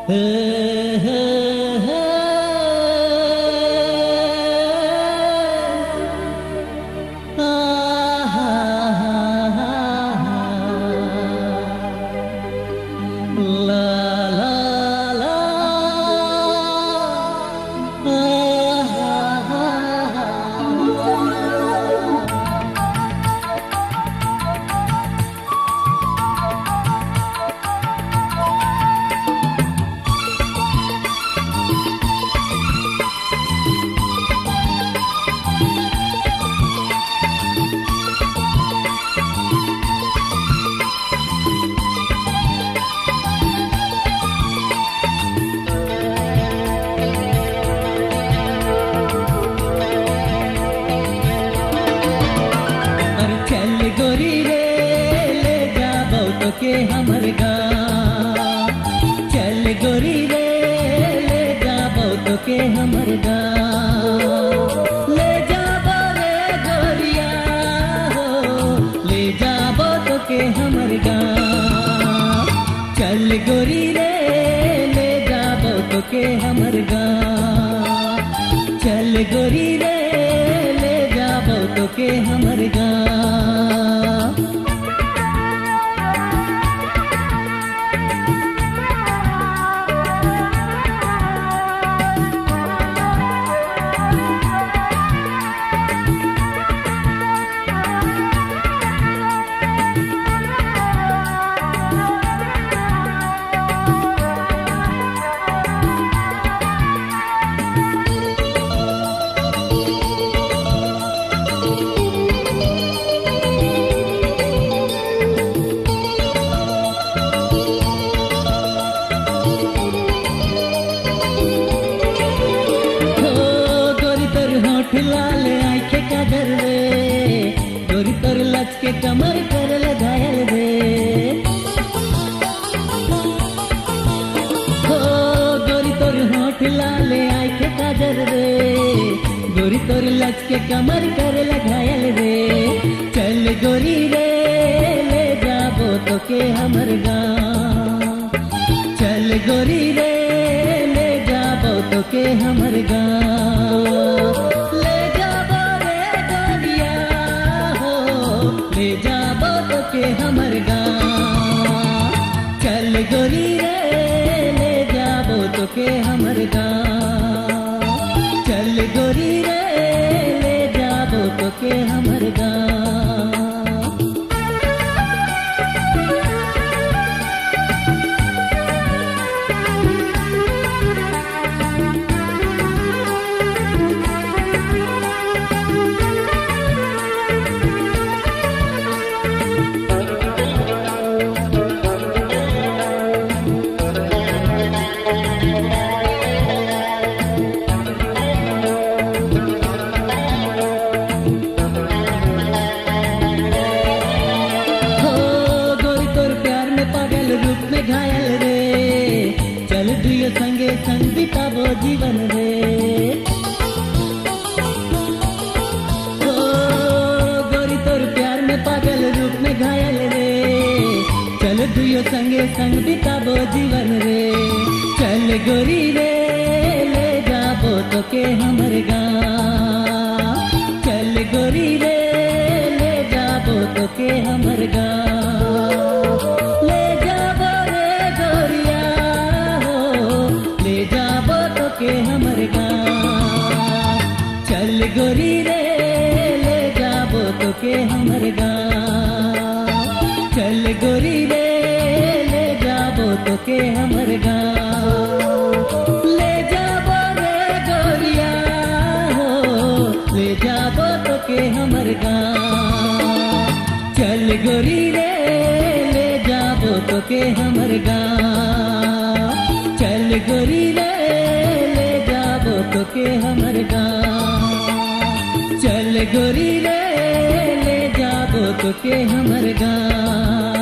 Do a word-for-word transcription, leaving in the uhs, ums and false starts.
के हमर गाँव चल गोरी रे ले जाबो तो के हमर गाँव ले जाबो रे गोरिया हो ले जाबो तो के हमर गाँव चल गोरी रे ले जाबो तो के हमर गाँव चल गोरी रे ले जाबो तो के हमर गाँव। लाल आँखें का डर रे गोरी तोर लच के कमर कर लगायल रे हो गोरी तोर होठ लाल आँखें का डर रे गोरी तोर लच के कमर कर लगायल रे चल गोरी रे ले जाबो तो के हमर गाँव चल गोरी रे ले जाबो तो के हमर गाँव ले जाबो तो के हमर गाँव चल गोरी रे ले जाबो तो के हमर गाँव चल गोरी रे ले जाबो तो के हमर गाँव। घायल रे चल दुयो संगे संग बिताबो जीवन रे ओ गोरी तोर प्यार में पागल रूप में घायल रे चल दुयो संगे संग बिताबो जीवन रे चल गोरी रे ले जाबो तो के हमर गाँव चल गोरी रे ले जाबो तो के हमर गाँव के हमर गाँव चल गोरी रे ले जाबो तो के हमर गाँव चल गोरी रे ले जाबो तो के हमर गाँव ले जाबो रे गोरिया हो ले जाबो तो के हमर गाँव चल गोरी रे ले जाबो तो के हमर गाँव चल गोरी रे तो के हमर गाँव चल गोरी रे ले जाबो तो के हमर गाँव।